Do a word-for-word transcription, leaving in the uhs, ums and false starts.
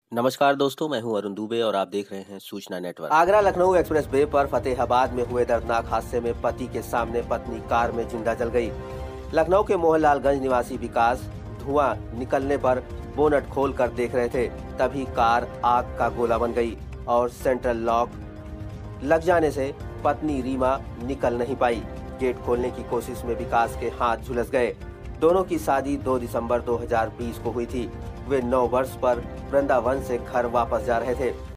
नमस्कार दोस्तों, मैं हूं अरुण दुबे और आप देख रहे हैं सूचना network. Agra Lucknow expressway पर फतेहाबाद में हुए दर्दनाक हादसे में पति के सामने पत्नी कार में जिंदा जल गई। लखनऊ के मोहनलालगंज निवासी विकास धुआं निकलने पर बोनट खोल कर देख रहे थे, तभी कार आग का गोला बन गई और सेंट्रल लॉक लग जाने से पत्नी रीमा निकल नहीं पाई। गेट खोलने की कोशिश में विकास के हाथ झुलस गए। दोनों की शादी दो दिसंबर दो हज़ार बीस को हुई थी। वे नौ वर्ष पर वृंदावन से घर वापस जा रहे थे।